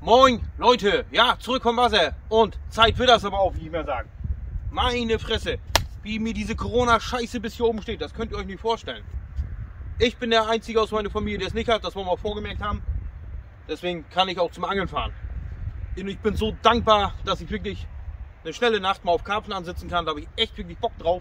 Moin, Leute, ja, zurück vom Wasser und Zeit wird das aber auch, wie ich mal sagen. Meine Fresse, wie mir diese Corona-Scheiße bis hier oben steht, das könnt ihr euch nicht vorstellen. Ich bin der Einzige aus meiner Familie, der es nicht hat, das wollen wir auch vorgemerkt haben. Deswegen kann ich auch zum Angeln fahren. Und ich bin so dankbar, dass ich wirklich eine schnelle Nacht mal auf Karpfen ansitzen kann. Da habe ich echt wirklich Bock drauf.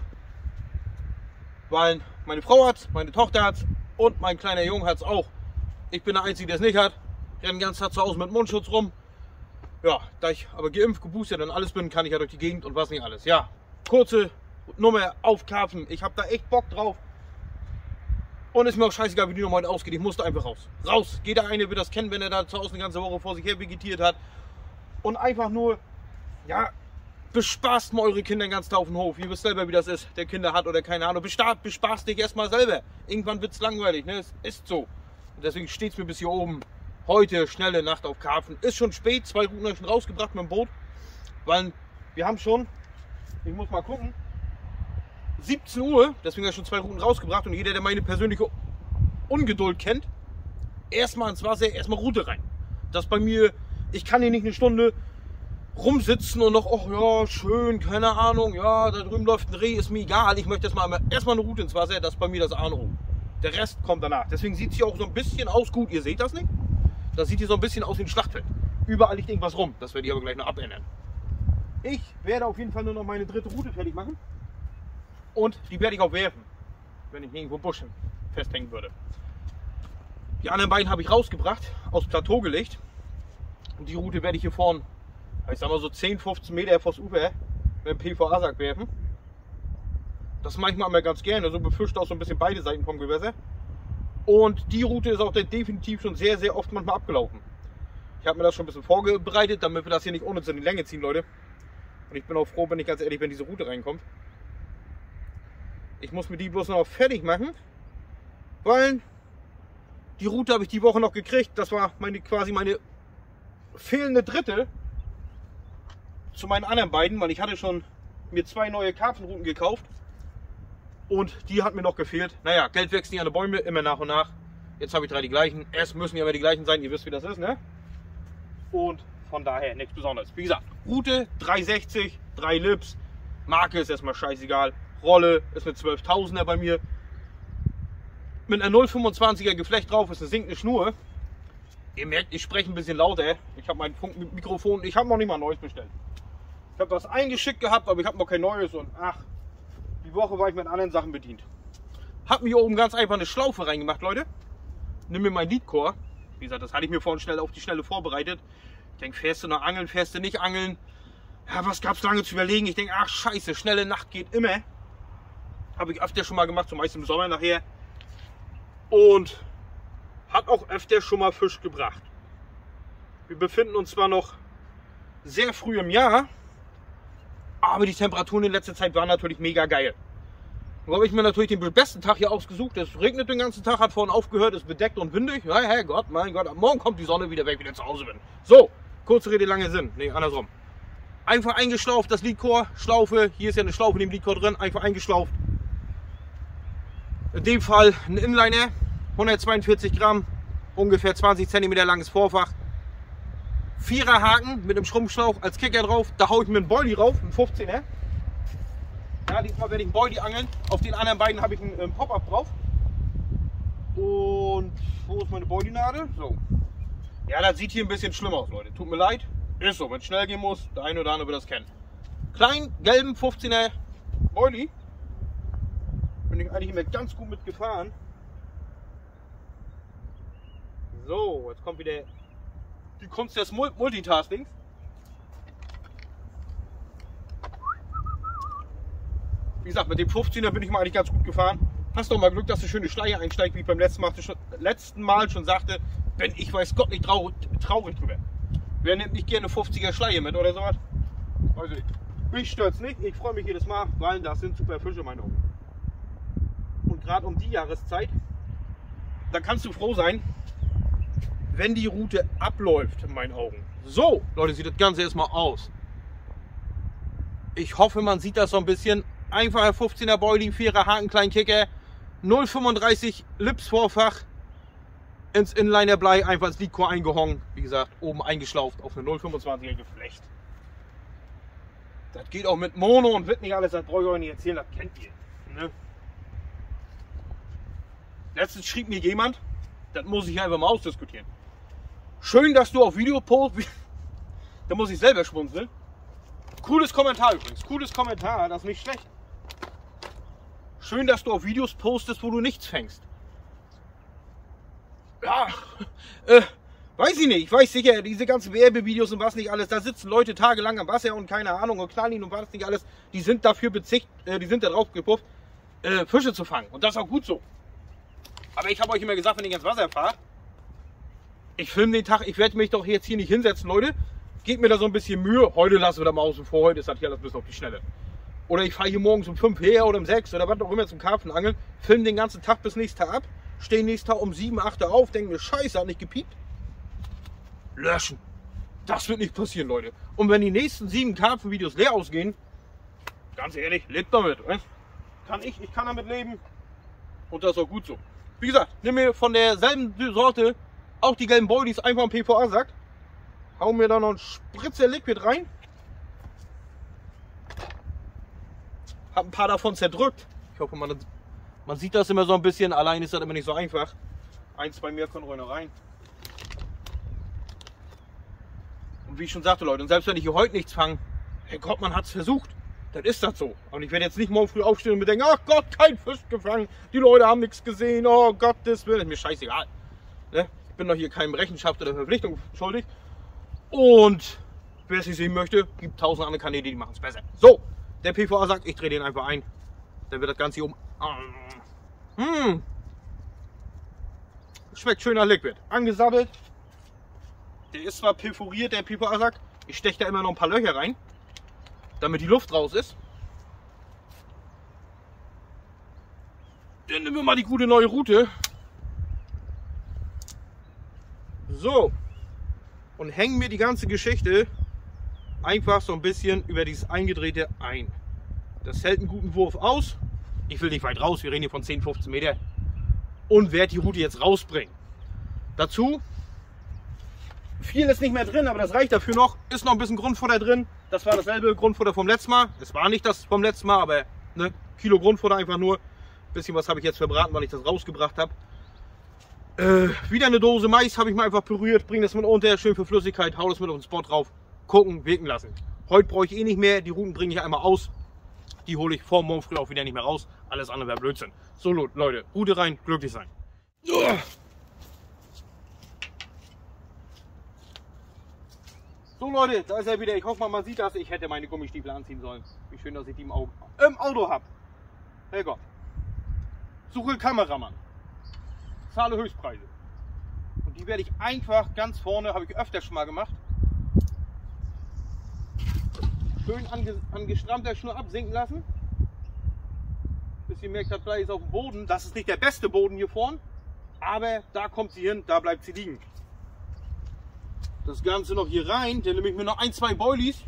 Weil meine Frau hat's, meine Tochter hat's und mein kleiner Junge hat's auch. Ich bin der Einzige, der es nicht hat. Ich renne den ganzen Tag zu Hause mit Mundschutz rum. Ja, da ich aber geimpft, geboostert und alles bin, kann ich ja durch die Gegend und was nicht alles. Ja, kurze Nummer auf Karpfen. Ich habe da echt Bock drauf. Und ist mir auch scheißegal, wie die Nummer heute ausgeht. Ich musste einfach raus. Raus. Jeder eine wird das kennen, wenn er da zu Hause eine ganze Woche vor sich her vegetiert hat. Und einfach nur, ja, bespaßt mal eure Kinder den ganzen Tag auf den Hof. Ihr wisst selber, wie das ist, der Kinder hat oder keine Ahnung. Bespaßt dich erstmal selber. Irgendwann wird es langweilig, ne? Es ist so. Und deswegen steht es mir bis hier oben. Heute schnelle Nacht auf Karpfen. Ist schon spät, 2 Routen habe ich schon rausgebracht mit dem Boot. Weil wir haben schon, ich muss mal gucken, 17 Uhr, deswegen habe ich schon 2 Routen rausgebracht. Und jeder, der meine persönliche Ungeduld kennt, erstmal ins Wasser, erstmal Route rein. Das bei mir, ich kann hier nicht eine Stunde rumsitzen und noch, ach ja, schön, keine Ahnung, ja, da drüben läuft ein Reh, ist mir egal. Ich möchte erstmal eine Route ins Wasser, das ist bei mir das A und O. Der Rest kommt danach. Deswegen sieht es hier auch so ein bisschen aus, gut, ihr seht das nicht? Das sieht hier so ein bisschen aus wie ein Schlachtfeld. Überall liegt irgendwas rum, das werde ich aber gleich noch abändern. Ich werde auf jeden Fall nur noch meine 3. Route fertig machen. Und die werde ich auch werfen, wenn ich irgendwo Busch festhängen würde. Die anderen beiden habe ich rausgebracht, aufs Plateau gelegt. Und die Route werde ich hier vorne, ich sag mal so 10, 15 Meter vors Ufer mit dem PVA-Sack werfen. Das mache ich mal ganz gerne, so befischt auch so ein bisschen beide Seiten vom Gewässer. Und die Route ist auch definitiv schon sehr, sehr oft manchmal abgelaufen. Ich habe mir das schon ein bisschen vorbereitet, damit wir das hier nicht unnütz in die Länge ziehen, Leute. Und ich bin auch froh, bin ich ganz ehrlich, wenn diese Route reinkommt. Ich muss mir die bloß noch fertig machen, weil die Route habe ich die Woche noch gekriegt. Das war quasi meine fehlende 3. zu meinen anderen beiden, weil ich hatte schon mir 2 neue Karpfenrouten gekauft. Und die hat mir noch gefehlt. Naja, Geld wächst nicht an den Bäumen, immer nach und nach. Jetzt habe ich 3 die gleichen. Erst müssen ja immer die gleichen sein, ihr wisst, wie das ist, ne? Und von daher nichts Besonderes. Wie gesagt, Route 360, 3 Lips. Marke ist erstmal scheißegal. Rolle ist eine 12.000er bei mir. Mit einer 0,25er Geflecht drauf, ist eine sinkende Schnur. Ihr merkt, ich spreche ein bisschen lauter. Ich habe mein Funkmikrofon, ich habe noch nicht mal ein neues bestellt. Ich habe das eingeschickt gehabt, aber ich habe noch kein neues und ach. Die Woche war ich mit anderen Sachen bedient. Hab mir hier oben ganz einfach eine Schlaufe reingemacht, Leute. Nimm mir mein Leadcore. Wie gesagt, das hatte ich mir vorhin schnell auf die Schnelle vorbereitet. Ich denke, fährst du noch angeln, fährst du nicht angeln? Ja, was gab's lange zu überlegen? Ich denke, ach scheiße, schnelle Nacht geht immer. Habe ich öfter schon mal gemacht, so meist im Sommer nachher. Und hat auch öfter schon mal Fisch gebracht. Wir befinden uns zwar noch sehr früh im Jahr, aber die Temperaturen in letzter Zeit waren natürlich mega geil. Und habe ich mir natürlich den besten Tag hier ausgesucht. Es regnet den ganzen Tag, hat vorhin aufgehört, ist bedeckt und windig. Ja, Herrgott, mein Gott, morgen kommt die Sonne wieder, wenn ich wieder zu Hause bin. So, kurze Rede, lange Sinn. Nee, andersrum. Einfach eingeschlauft, das Leadcore, Schlaufe. Hier ist ja eine Schlaufe in dem Leadcore drin, einfach eingeschlauft. In dem Fall ein Inliner, 142 Gramm, ungefähr 20 cm langes Vorfach. 4er Haken mit einem Schrumpfschlauch als Kicker drauf. Da haue ich mir einen Boilie rauf, einen 15er. Ja, diesmal werde ich einen Boilie angeln. Auf den anderen beiden habe ich einen Pop-Up drauf. Und wo ist meine Boilie-Nadel? So. Ja, das sieht hier ein bisschen schlimm aus, Leute. Tut mir leid. Ist so, wenn es schnell gehen muss, der eine oder andere wird das kennen. Kleinen, gelben 15er Boilie. Bin ich eigentlich immer ganz gut mitgefahren. So, jetzt kommt wieder die Kunst des Multitaskings. Wie gesagt, mit dem 15er bin ich mal eigentlich ganz gut gefahren. Hast doch mal Glück, dass du schöne Schleier einsteigt, wie ich beim letzten Mal schon sagte. Bin ich weiß Gott nicht traurig drüber. Wer nimmt nicht gerne 50er Schleier mit oder sowas? Also mich stört's nicht. Ich freue mich jedes Mal, weil das sind super Fische, meine Augen. Und gerade um die Jahreszeit, da kannst du froh sein, wenn die Route abläuft, in meinen Augen. So, Leute, sieht das Ganze erstmal aus. Ich hoffe, man sieht das so ein bisschen. Einfacher 15er Boilie, 4er Haken, kleinen Kicker, 0,35 Lips Vorfach, ins Inliner-Blei, einfach ins Liquor eingehangen. Wie gesagt, oben eingeschlauft auf eine 0,25er Geflecht. Das geht auch mit Mono und wird nicht alles, das brauche ich euch nicht erzählen, das kennt ihr. Ne? Letztens schrieb mir jemand, das muss ich einfach mal ausdiskutieren. Schön, dass du auf Video postest. Da muss ich selber schmunzeln. Cooles Kommentar übrigens. Cooles Kommentar, das ist nicht schlecht. Schön, dass du auf Videos postest, wo du nichts fängst. Ja, weiß ich nicht. Ich weiß sicher, diese ganzen Werbevideos und was nicht alles, da sitzen Leute tagelang am Wasser und keine Ahnung und knallen ihn und was nicht alles. Die sind dafür bezicht, die sind da drauf gepufft, Fische zu fangen. Und das ist auch gut so. Aber ich habe euch immer gesagt, wenn ich ins Wasser fahre, ich filme den Tag, ich werde mich doch jetzt hier nicht hinsetzen, Leute. Gebt mir da so ein bisschen Mühe. Heute lassen wir da mal außen vor, heute ist das hier alles ein bisschen auf die Schnelle. Oder ich fahre hier morgens um 5 her oder um 6 oder was auch immer zum Karpfenangeln, filme den ganzen Tag bis nächsten Tag ab, stehe nächsten Tag um 7, 8 Uhr auf, denke mir, scheiße, hat nicht gepiept. Löschen. Das wird nicht passieren, Leute. Und wenn die nächsten 7 Karpfenvideos leer ausgehen, ganz ehrlich, lebt damit. Ich kann damit leben. Und das ist auch gut so. Wie gesagt, nimm mir von derselben Sorte auch die gelben Boilies einfach im PVA-Sack. Hau mir da noch einen Spritzer Liquid rein. Hab ein paar davon zerdrückt. Ich hoffe, man sieht das immer so ein bisschen. Allein ist das immer nicht so einfach. 1, 2 mehr können ruhig noch rein. Und wie ich schon sagte, Leute, und selbst wenn ich hier heute nichts fange, hey Gott, man hat es versucht. Dann ist das so. Und ich werde jetzt nicht morgen früh aufstehen und mir denken, ach Gott, kein Fisch gefangen. Die Leute haben nichts gesehen. Oh Gottes Willen. Ist mir scheißegal. Ne? Ich bin doch hier keinem Rechenschaft oder Verpflichtung schuldig. Und wer es nicht sehen möchte, gibt 1000 andere Kanäle, die machen es besser. So, der PVA sagt, ich drehe den einfach ein. Dann wird das Ganze hier Schmeckt schön nach Liquid. Angesabbelt. Der ist zwar perforiert, der PVA sagt. Ich steche da immer noch ein paar Löcher rein, damit die Luft raus ist. Dann nehmen wir mal die gute neue Route. So. Und hängen mir die ganze Geschichte einfach so ein bisschen über dieses Eingedrehte ein. Das hält einen guten Wurf aus. Ich will nicht weit raus, wir reden hier von 10, 15 Meter. Und werde die Route jetzt rausbringen. Dazu, viel ist nicht mehr drin, aber das reicht dafür noch. Ist noch ein bisschen Grundfutter drin. Das war dasselbe Grundfutter vom letzten Mal. Es war nicht das vom letzten Mal, aber ne, Kilo Grundfutter einfach nur. Ein bisschen was habe ich jetzt verbraten, weil ich das rausgebracht habe. Wieder eine Dose Mais habe ich mal einfach püriert, bringe das mit unter, schön für Flüssigkeit, hau das mit auf den Spot drauf, gucken, wirken lassen. Heute brauche ich eh nicht mehr, die Routen bringe ich einmal aus. Die hole ich vor morgen früh auch wieder nicht mehr raus. Alles andere wäre Blödsinn. So Leute, Route rein, glücklich sein. So Leute, da ist er wieder. Ich hoffe man sieht das. Ich hätte meine Gummistiefel anziehen sollen. Wie schön, dass ich die im Auto habe. Herrgott. Suche Kameramann. Zahle Höchstpreise. Und die werde ich einfach ganz vorne, habe ich öfter schon mal gemacht. Schön an gestrammter Schnur absinken lassen. Bis ihr merkt, das Blei ist auf dem Boden. Das ist nicht der beste Boden hier vorne. Aber da kommt sie hin, da bleibt sie liegen. Das Ganze noch hier rein. Dann nehme ich mir noch 1, 2 Boilies.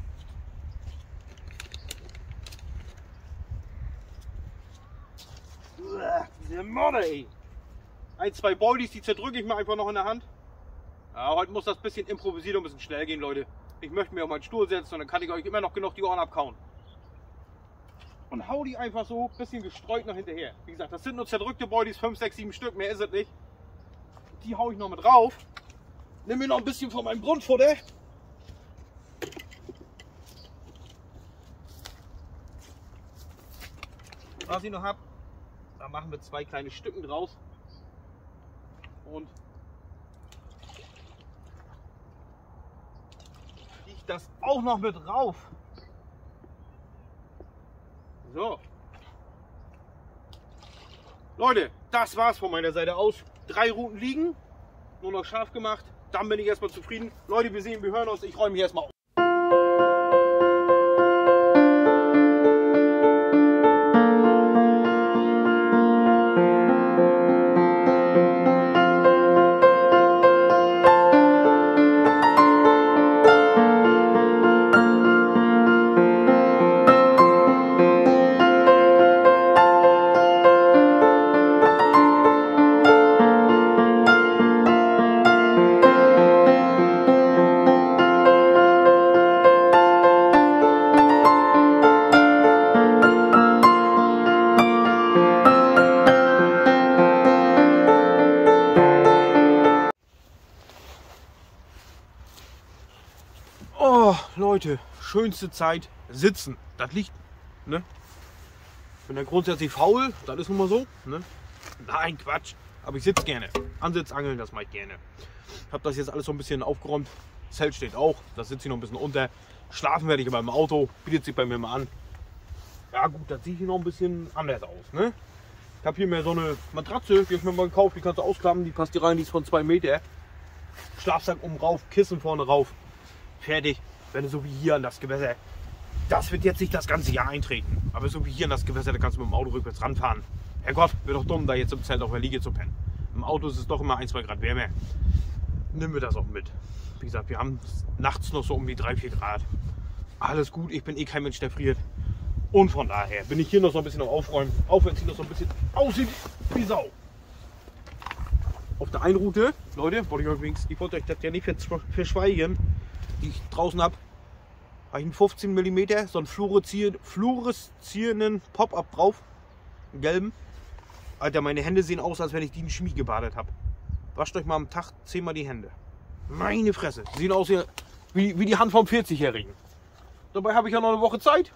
Diese Modder, ey. 1, 2 Boilies, die zerdrücke ich mir einfach noch in der Hand. Ja, heute muss das ein bisschen improvisiert und ein bisschen schnell gehen, Leute. Ich möchte mir auf meinen Stuhl setzen und dann kann ich euch immer noch genug die Ohren abkauen. Und hau die einfach so ein bisschen gestreut noch hinterher. Wie gesagt, das sind nur zerdrückte Boilies, 5, 6, 7 Stück, mehr ist es nicht. Die hau ich noch mit drauf. Nimm mir noch ein bisschen von meinem Grundfutter. Was ich noch habe, da machen wir 2 kleine Stücken draus. Und ich das auch noch mit drauf. So. Leute, das war's von meiner Seite aus. 3 Routen liegen, nur noch scharf gemacht. Dann bin ich erstmal zufrieden. Leute, wir sehen, wir hören uns. Ich räume hier erstmal auf. heute schönste Zeit sitzen. Das liegt, ne? Ich bin ja grundsätzlich faul, das ist nun mal so, ne? Nein, Quatsch. Aber ich sitze gerne. Ansitzangeln, das mache ich gerne. Ich habe das jetzt alles so ein bisschen aufgeräumt. Das Zelt steht auch, das sitze ich noch ein bisschen unter. Schlafen werde ich aber im Auto, bietet sich bei mir mal an. Ja gut, das sieht hier noch ein bisschen anders aus, ne? Ich habe hier mehr so eine Matratze, die habe ich mir mal gekauft, die kannst du ausklappen, die passt hier rein, die ist von 2 Meter. Schlafsack oben rauf, Kissen vorne rauf. Fertig. Wenn du so wie hier an das Gewässer, das wird jetzt nicht das ganze Jahr eintreten, aber so wie hier an das Gewässer, da kannst du mit dem Auto rückwärts ranfahren. Herrgott, wird doch dumm, da jetzt im Zelt auf der Liege zu pennen. Im Auto ist es doch immer 1-2 Grad wärmer. Nimm mir das auch mit. Wie gesagt, wir haben nachts noch so um die 3-4 Grad. Alles gut, ich bin eh kein Mensch, der friert. Und von daher bin ich hier noch so ein bisschen am Aufräumen, auch wenn es hier noch so ein bisschen aussieht wie Sau. Auf der einen Route, Leute, ich wollte euch das ja nicht verschweigen, die ich draußen habe ich einen 15 mm, so einen fluoreszierenden Pop-Up drauf, einen gelben. Alter, meine Hände sehen aus, als wenn ich die in Chemie gebadet habe. Wascht euch mal am Tag 10-mal die Hände. Meine Fresse, sehen aus wie die Hand vom 40-Jährigen. Dabei habe ich ja noch eine Woche Zeit.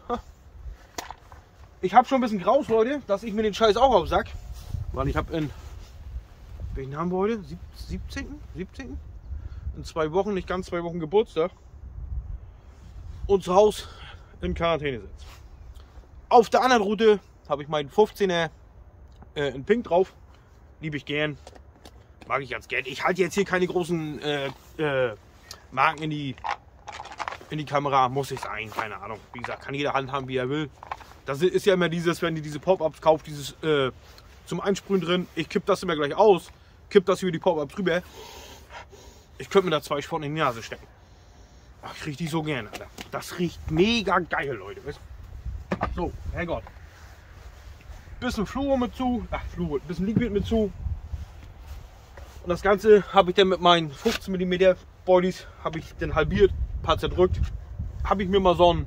Ich habe schon ein bisschen Graus, Leute, dass ich mir den Scheiß auch aufsack. Weil ich habe welchen haben wir heute? 17. In 2 Wochen, nicht ganz 2 Wochen Geburtstag. Und zu Hause in Quarantäne sitze. Auf der anderen Route habe ich meinen 15er in Pink drauf. Liebe ich gern. Mag ich ganz gern. Ich halte jetzt hier keine großen Marken in die Kamera. Muss ich sein, keine Ahnung. Wie gesagt, kann jeder handhaben, wie er will. Das ist ja immer dieses, wenn ihr diese Pop-Ups kauft, dieses zum Einsprühen drin. Ich kipp das immer gleich aus. Kipp das über die Pop-Ups drüber. Ich könnte mir da 2 Sporen in die Nase stecken. Ach, ich rieche die so gerne, Alter. Das riecht mega geil, Leute. So, Herrgott. Bisschen Fluor mit zu. Ach, Fluor. Bisschen Liquid mit zu. Und das Ganze habe ich dann mit meinen 15 mm Boilies habe ich dann halbiert, ein paar zerdrückt. Habe ich mir mal so einen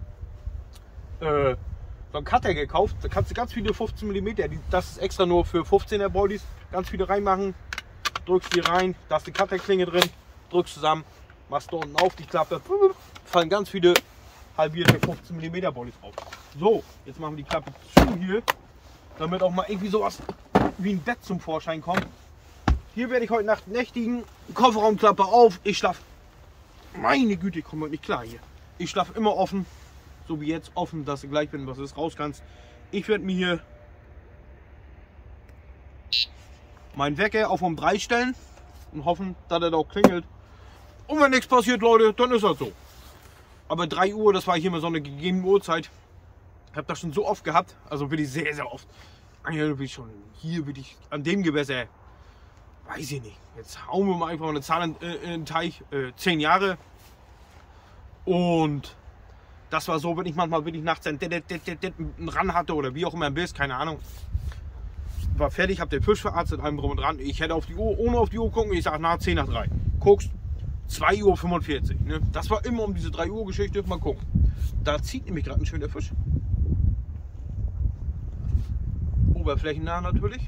Cutter gekauft. Da kannst du ganz viele 15 mm, das ist extra nur für 15er Boilies, ganz viele reinmachen. Drückst die rein, da ist die Cutterklinge drin, drückst zusammen, machst da unten auf die Klappe, fallen ganz viele halbierte 15 mm Boilies drauf. So, jetzt machen wir die Klappe zu hier, damit auch mal irgendwie sowas wie ein Bett zum Vorschein kommt. Hier werde ich heute Nacht nächtigen, Kofferraumklappe auf, ich schlafe, meine Güte, ich komme heute nicht klar hier. Ich schlafe immer offen, so wie jetzt offen, dass du gleich, wenn was ist, raus kannst. Ich werde mir hier meinen Wecker auf um 3 stellen und hoffen, dass er da auch klingelt. Und wenn nichts passiert, Leute, dann ist das so. Aber 3 Uhr, das war hier mal so eine gegebene Uhrzeit. Ich habe das schon so oft gehabt, also wirklich sehr, sehr oft. Bin ich schon hier, bin ich an dem Gewässer, weiß ich nicht. Jetzt hauen wir mal einfach eine Zahl in den Teich, 10 Jahre. Und das war so, wenn ich manchmal wirklich nachts einen Ran hatte oder wie auch immer ein Biss, keine Ahnung. War fertig, hab den Fisch verarztet, allem drum und dran. Ich hätte auf die Uhr, ohne auf die Uhr gucken, ich sag nach 10 nach 3. Guckst, 2:45 Uhr. Ne? Das war immer um diese 3 Uhr Geschichte. Mal gucken. Da zieht nämlich gerade ein schöner Fisch. Oberflächennah natürlich.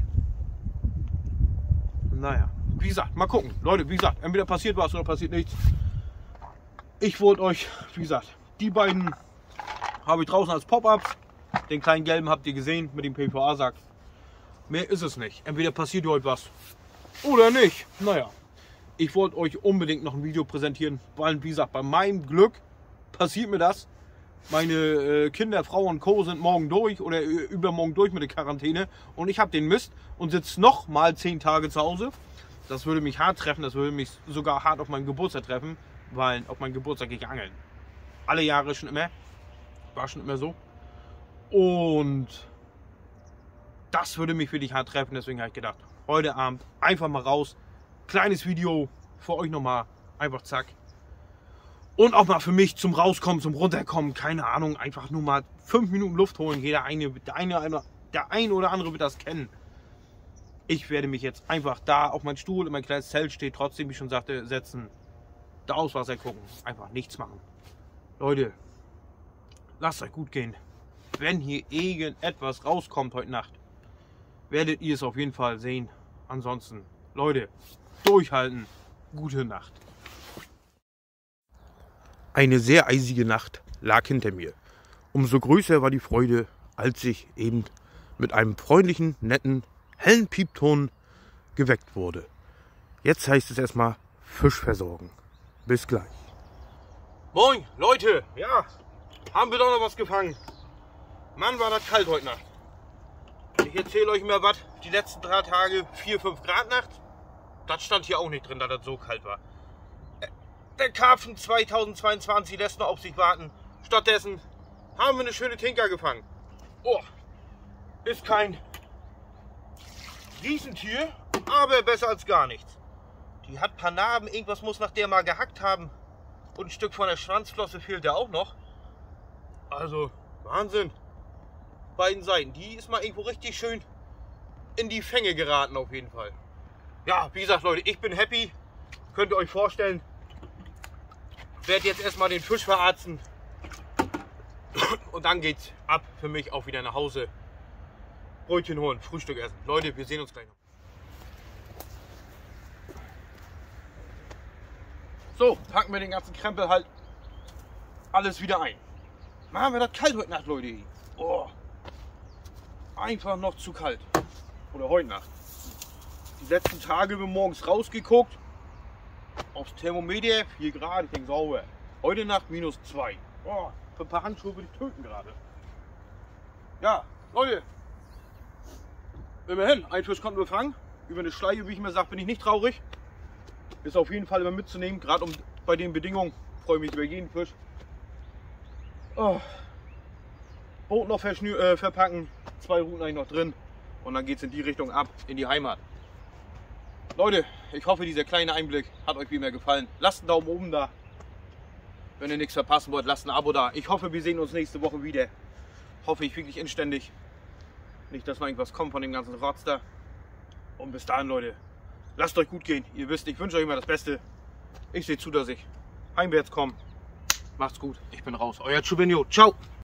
Naja, wie gesagt, mal gucken. Leute, wie gesagt, entweder passiert was oder passiert nichts. Ich wollte euch, wie gesagt, die beiden habe ich draußen als Pop-Ups. Den kleinen gelben habt ihr gesehen mit dem PVA-Sack. Mehr ist es nicht. Entweder passiert heute was oder nicht. Naja, ich wollte euch unbedingt noch ein Video präsentieren, weil, wie gesagt, bei meinem Glück passiert mir das. Meine Kinder, Frau und Co. sind morgen durch oder übermorgen durch mit der Quarantäne und ich habe den Mist und sitze noch mal 10 Tage zu Hause. Das würde mich hart treffen, das würde mich sogar hart auf meinen Geburtstag treffen, weil auf meinen Geburtstag gehe ich angeln. Alle Jahre schon immer, war schon immer so. Und das würde mich wirklich hart treffen, deswegen habe ich gedacht, heute Abend einfach mal raus. Kleines Video für euch nochmal, einfach zack. Und auch mal für mich zum Rauskommen, zum Runterkommen, keine Ahnung, einfach nur mal 5 Minuten Luft holen. Der eine oder andere wird das kennen. Ich werde mich jetzt einfach da auf meinen Stuhl, in mein kleines Zelt steht, trotzdem, wie ich schon sagte, setzen. Da aus Wasser gucken, einfach nichts machen. Leute, lasst euch gut gehen. Wenn hier irgendetwas rauskommt heute Nacht, werdet ihr es auf jeden Fall sehen. Ansonsten, Leute, durchhalten. Gute Nacht. Eine sehr eisige Nacht lag hinter mir. Umso größer war die Freude, als ich eben mit einem freundlichen, netten, hellen Piepton geweckt wurde. Jetzt heißt es erstmal Fisch versorgen. Bis gleich. Moin, Leute. Ja, haben wir doch noch was gefangen. Mann, war das kalt heute Nacht. Ich erzähle euch mal was. Die letzten 3 Tage 4-5 Grad Nacht. Das stand hier auch nicht drin, dass das so kalt war. Der Karpfen 2022 lässt noch auf sich warten. Stattdessen haben wir eine schöne Tinker gefangen. Oh, ist kein Riesentier, aber besser als gar nichts. Die hat ein paar Narben, irgendwas muss nach der mal gehackt haben. Und ein Stück von der Schwanzflosse fehlt ja auch noch. Also, Wahnsinn. Beiden Seiten. Die ist mal irgendwo richtig schön in die Fänge geraten auf jeden Fall. Ja, wie gesagt, Leute, ich bin happy. Könnt ihr euch vorstellen. Werde jetzt erstmal den Fisch verarzten. Und dann geht's ab für mich auch wieder nach Hause. Brötchen holen, Frühstück essen. Leute, wir sehen uns gleich noch. So, packen wir den ganzen Krempel halt alles wieder ein. Machen wir das kalt heute Nacht, Leute. Oh, einfach noch zu kalt. Oder heute Nacht. Die letzten Tage haben wir morgens rausgeguckt. Aufs Thermometer 4 Grad, ich denke sauber. Heute Nacht -2. Oh, für ein paar Handschuhe würde ich töten gerade. Ja, Leute. Immerhin, ein Fisch konnten wir fangen. Über eine Schleie, wie ich mir sage, bin ich nicht traurig. Ist auf jeden Fall immer mitzunehmen, gerade bei den Bedingungen. Freue mich über jeden Fisch. Oh. Boot noch verpacken, 2 Routen eigentlich noch drin. Und dann geht es in die Richtung ab, in die Heimat. Leute, ich hoffe, dieser kleine Einblick hat euch wie immer gefallen. Lasst einen Daumen oben da. Wenn ihr nichts verpassen wollt, lasst ein Abo da. Ich hoffe, wir sehen uns nächste Woche wieder. Hoffe ich wirklich inständig. Nicht, dass mal irgendwas kommt von dem ganzen Rotz da. Und bis dahin, Leute, lasst euch gut gehen. Ihr wisst, ich wünsche euch immer das Beste. Ich sehe zu, dass ich heimwärts komme. Macht's gut, ich bin raus. Euer Chubenio. Ciao.